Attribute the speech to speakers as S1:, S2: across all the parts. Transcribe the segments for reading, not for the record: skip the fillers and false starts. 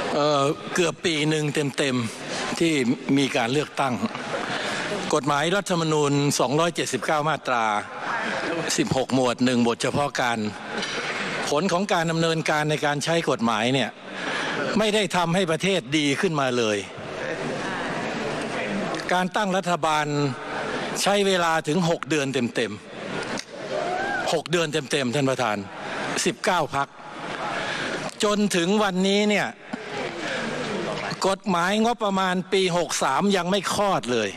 S1: เกือบปีหนึ่งเต็มๆที่มีการเลือกตั้งกฎหมายรัฐธรรมนูญ279มาตรา16หมวด1บทเฉพาะการผลของการดำเนินการในการใช้กฎหมายเนี่ยไม่ได้ทำให้ประเทศดีขึ้นมาเลยการตั้งรัฐบาลใช้เวลาถึง6 เดือนเต็ม6 เดือนเต็มท่านประธาน19 พรรคจนถึงวันนี้เนี่ยกฎหมายงบประมาณปี63ยังไม่คลอดเลย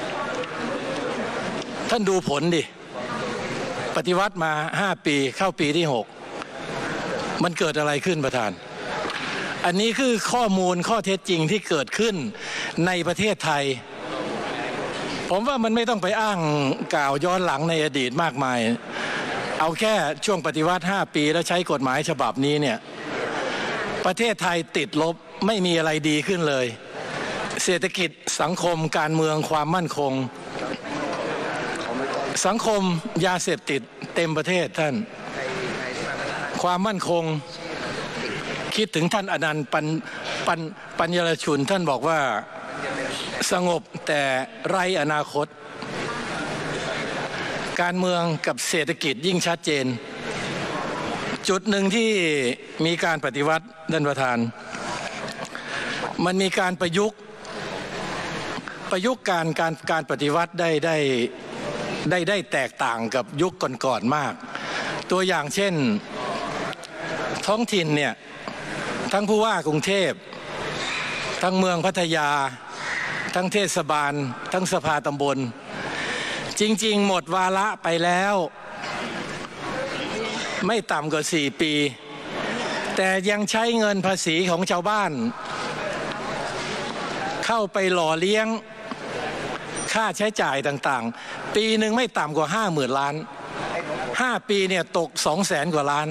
S1: ท่านดูผลดิปฏิวัติมา5 ปีเข้าปีที่6มันเกิดอะไรขึ้นประธานอันนี้คือข้อมูลข้อเท็จจริงที่เกิดขึ้นในประเทศไทยผมว่ามันไม่ต้องไปอ้างกล่าวย้อนหลังในอดีตมากมายเอาแค่ช่วงปฏิวัติ5 ปีแล้วใช้กฎหมายฉบับนี้เนี่ยประเทศไทยติดลบไม่มีอะไรดีขึ้นเลยเศรษฐกิจสังคมการเมืองความมั่นคงสังคมยาเสพติดเต็มประเทศท่านความมั่นคงคิดถึงท่านอนันต์ปัญญรชุนท่านบอกว่าสงบแต่ไร้อนาคตการเมืองกับเศรษฐกิจยิ่งชัดเจนจุดหนึ่งที่มีการปฏิวัติท่านประธานมันมีการประยุกต์การปฏิวัติได้แตกต่างกับยุคก่อนๆมากตัวอย่างเช่นท้องถิ่นเนี่ยทั้งผู้ว่ากรุงเทพทั้งเมืองพัทยาทั้งเทศบาลทั้งสภาตำบลจริงๆหมดวาระไปแล้วไม่ต่ำกว่า4 ปีแต่ยังใช้เงินภาษีของชาวบ้านเข้าไปหล่อเลี้ยงค่าใช้จ่ายต่างๆปีหนึ่งไม่ต่ำกว่า50,000 ล้าน5 ปีเนี่ยตก200,000 กว่าล้าน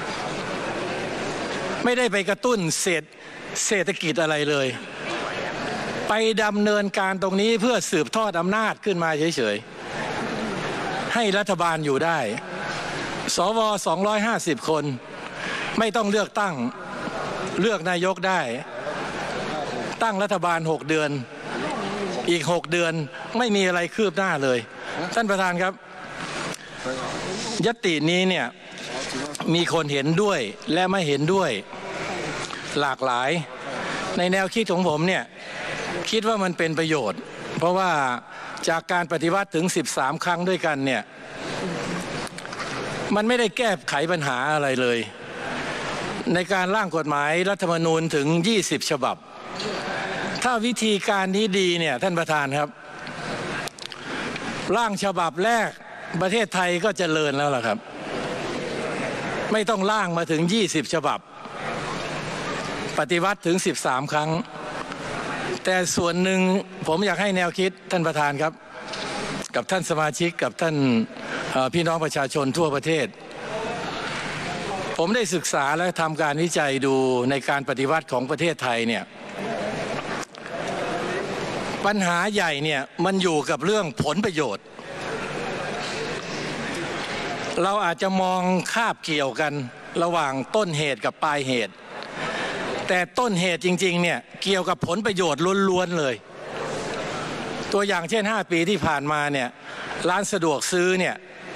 S1: ไม่ได้ไปกระตุ้นเศรษฐกิจอะไรเลยไปดำเนินการตรงนี้เพื่อสืบทอดอำนาจขึ้นมาเฉยๆให้รัฐบาลอยู่ได้สว250 คนไม่ต้องเลือกตั้งเลือกนายกได้ตั้งรัฐบาล6 เดือนอีก6 เดือนไม่มีอะไรคืบหน้าเลยท่านประธานครับญัตตินี้เนี่ยมีคนเห็นด้วยและไม่เห็นด้วยหลากหลายในแนวคิดของผมเนี่ยคิดว่ามันเป็นประโยชน์เพราะว่าจากการปฏิวัติถึง13 ครั้งด้วยกันเนี่ยมันไม่ได้แก้ไขปัญหาอะไรเลยในการร่างกฎหมายรัฐธรรมนูญถึง20 ฉบับถ้าวิธีการนี้ดีเนี่ยท่านประธานครับร่างฉบับแรกประเทศไทยก็เจริญแล้วล่ะครับไม่ต้องร่างมาถึง20 ฉบับปฏิวัติถึง13 ครั้งแต่ส่วนหนึ่งผมอยากให้แนวคิดท่านประธานครับกับท่านสมาชิกกับท่านพี่น้องประชาชนทั่วประเทศผมได้ศึกษาและทำการวิจัยดูในการปฏิวัติของประเทศไทยเนี่ยปัญหาใหญ่เนี่ยมันอยู่กับเรื่องผลประโยชน์เราอาจจะมองคาบเกี่ยวกันระหว่างต้นเหตุกับปลายเหตุแต่ต้นเหตุจริงๆเนี่ยเกี่ยวกับผลประโยชน์ล้วนๆเลยตัวอย่างเช่น5 ปีที่ผ่านมาเนี่ยร้านสะดวกซื้อเนี่ย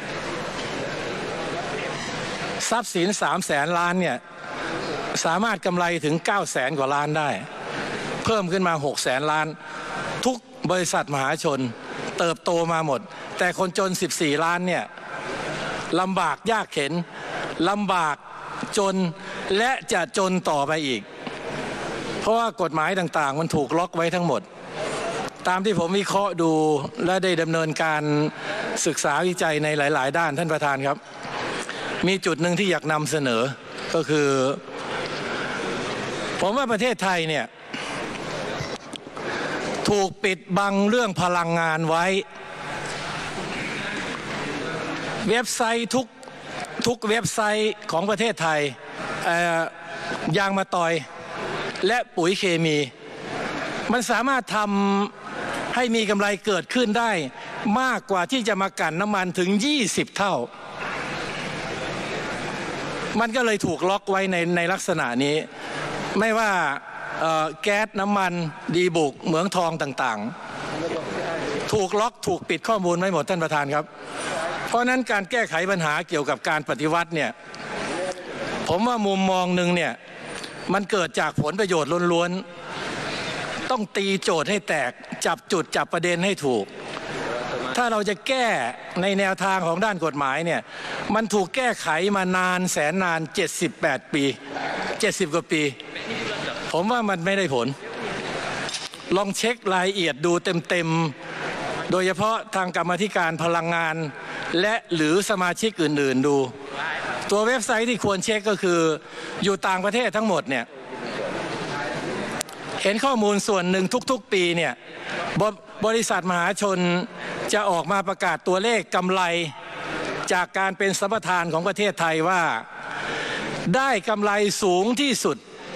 S1: ทรัพย์สิน300,000 ล้านเนี่ยสามารถกำไรถึง900,000 กว่าล้านได้เพิ่มขึ้นมา600,000 ล้านทุกบริษัทมหาชนเติบโตมาหมดแต่คนจน14 ล้านเนี่ยลำบากยากเข็ญลำบากจนและจะจนต่อไปอีกเพราะว่ากฎหมายต่างๆมันถูกล็อกไว้ทั้งหมดตามที่ผมวิเคราะห์ดูและได้ดำเนินการศึกษาวิจัยในหลายๆด้านท่านประธานครับมีจุดหนึ่งที่อยากนำเสนอก็คือผมว่าประเทศไทยเนี่ยถูกปิดบังเรื่องพลังงานไว้เว็บไซต์ทุกเว็บไซต์ของประเทศไทยยางมะตอยและปุ๋ยเคมีมันสามารถทำให้มีกำไรเกิดขึ้นได้มากกว่าที่จะมากั่นน้ำมันถึง20 เท่ามันก็เลยถูกล็อกไว้ในลักษณะนี้ไม่ว่าแก๊สน้ำมันดีบุกเหมืองทองต่างๆถูกล็อกถูกปิดข้อมูลไว้หมดท่านประธานครับเพราะนั้นการแก้ไขปัญหาเกี่ยวกับการปฏิวัติเนี่ยผมว่ามุมมองหนึ่งเนี่ยมันเกิดจากผลประโยชน์ล้วนๆต้องตีโจทย์ให้แตกจับจุดจับประเด็นให้ถูกถ้าเราจะแก้ในแนวทางของด้านกฎหมายเนี่ยมันถูกแก้ไขมานานแสนนาน78 ปี70 กว่าปีผมว่ามันไม่ได้ผลลองเช็ครายละเอียดดูเต็มๆโดยเฉพาะทางกรรมาธิการพลังงานและหรือสมาชิกอื่นๆดูตัวเว็บไซต์ที่ควรเช็คก็คืออยู่ต่างประเทศทั้งหมดเนี่ยเห็นข้อมูลส่วนหนึ่งทุกๆปีเนี่ยบริษัทมหาชนจะออกมาประกาศตัวเลขกำไรจากการเป็นสัมปทานของประเทศไทยว่าได้กำไรสูงที่สุด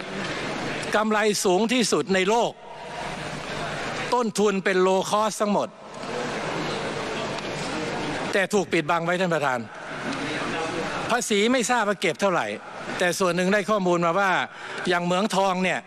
S1: ในโลกต้นทุนเป็นโลคอสทั้งหมดแต่ถูกปิดบังไว้ท่านประธานภาษีไม่ทราบว่าเก็บเท่าไหร่แต่ส่วนหนึ่งได้ข้อมูลมาว่าอย่างเหมืองทองเนี่ย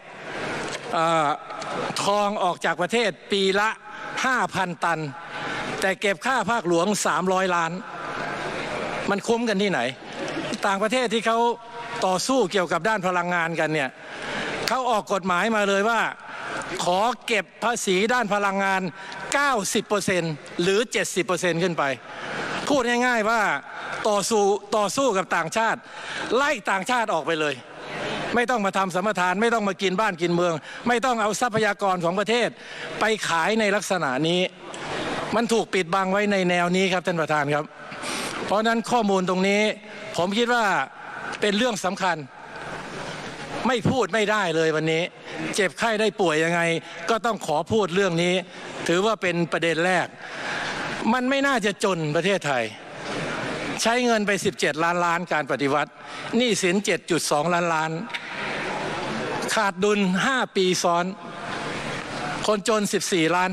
S1: ทองออกจากประเทศปีละ 5,000 ตันแต่เก็บค่าภาคหลวง300 ล้านมันคุ้มกันที่ไหนต่างประเทศที่เขาต่อสู้เกี่ยวกับด้านพลังงานกันเนี่ยเขาออกกฎหมายมาเลยว่าขอเก็บภาษีด้านพลังงาน 90% หรือ 70% ขึ้นไปพูดง่ายๆว่าต่อสู้กับต่างชาติไล่ต่างชาติออกไปเลยไม่ต้องมาทำสัมปทานไม่ต้องมากินบ้านกินเมืองไม่ต้องเอาทรัพยากรของประเทศไปขายในลักษณะนี้มันถูกปิดบังไว้ในแนวนี้ครับท่านประธานครับเพราะนั้นข้อมูลตรงนี้ผมคิดว่าเป็นเรื่องสำคัญไม่พูดไม่ได้เลยวันนี้เจ็บไข้ได้ป่วยยังไงก็ต้องขอพูดเรื่องนี้ถือว่าเป็นประเด็นแรกมันไม่น่าจะจนประเทศไทยใช้เงินไป17 ล้านล้านการปฏิวัติหนี้สิน 7.2 ล้านล้านขาดดุล5 ปีซ้อนคนจน14 ล้าน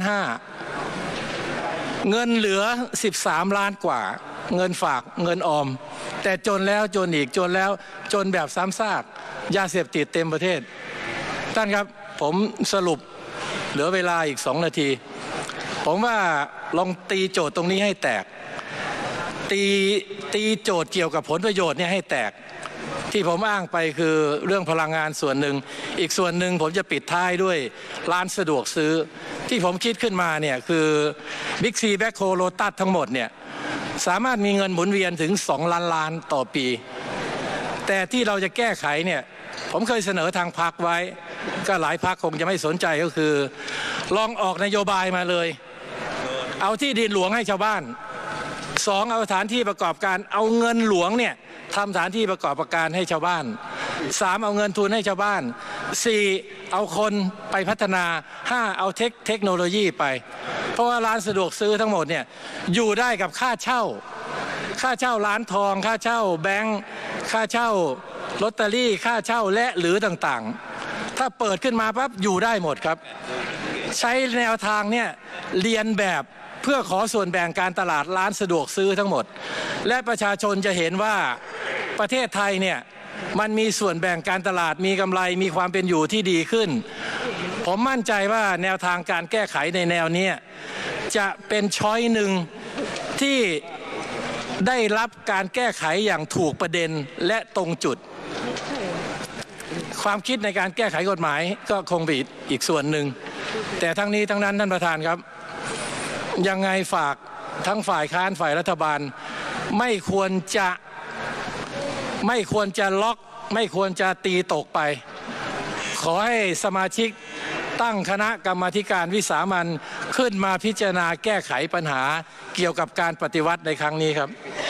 S1: 5เงินเหลือ13 ล้านกว่าเงินฝากเงินออมแต่จนแล้วจนอีกจนแล้วจนแบบซ้ำซากยาเสพติดเต็มประเทศท่านครับผมสรุปเหลือเวลาอีก2 นาทีผมว่าลองตีโจทย์ตรงนี้ให้แตกตีโจทย์เกี่ยวกับผลประโยชน์เนี่ยให้แตกที่ผมอ้างไปคือเรื่องพลังงานส่วนหนึ่งอีกส่วนหนึ่งผมจะปิดท้ายด้วยร้านสะดวกซื้อที่ผมคิดขึ้นมาเนี่ยคือบิ๊กซีแบ็คโฮโลตัสทั้งหมดเนี่ยสามารถมีเงินหมุนเวียนถึง2 ล้านล้านต่อปีแต่ที่เราจะแก้ไขเนี่ยผมเคยเสนอทางพรรคไว้ก็หลายพรรคคงจะไม่สนใจก็คือลองออกนโยบายมาเลยเอาที่ดินหลวงให้ชาวบ้าน2เอาสถานที่ประกอบการเอาเงินหลวงเนี่ยทำสถานที่ประกอบการให้ชาวบ้าน3เอาเงินทุนให้ชาวบ้าน4เอาคนไปพัฒนา5เอาเทคโนโลยีไปเพราะว่าร้านสะดวกซื้อทั้งหมดเนี่ยอยู่ได้กับค่าเช่าร้านทองค่าเช่าแบงค์ค่าเช่าลอตเตอรี่ค่าเช่าและหรือต่างๆถ้าเปิดขึ้นมาปั๊บอยู่ได้หมดครับใช้แนวทางเนี่ยเรียนแบบเพื่อขอส่วนแบ่งการตลาดร้านสะดวกซื้อทั้งหมดและประชาชนจะเห็นว่าประเทศไทยเนี่ยมันมีส่วนแบ่งการตลาดมีกำไรมีความเป็นอยู่ที่ดีขึ้นผมมั่นใจว่าแนวทางการแก้ไขในแนวนี้จะเป็นช้อยหนึ่งที่ได้รับการแก้ไขอย่างถูกประเด็นและตรงจุดความคิดในการแก้ไขกฎหมายก็คงเป็นอีกส่วนหนึ่งแต่ทั้งนี้ทั้งนั้นท่านประธานครับยังไงฝากทั้งฝ่ายค้านฝ่ายรัฐบาลไม่ควรจะล็อกไม่ควรจะตีตกไปขอให้สมาชิกตั้งคณะกรรมาธิการวิสามัญขึ้นมาพิจารณาแก้ไขปัญหาเกี่ยวกับการปฏิวัติในครั้งนี้ครับ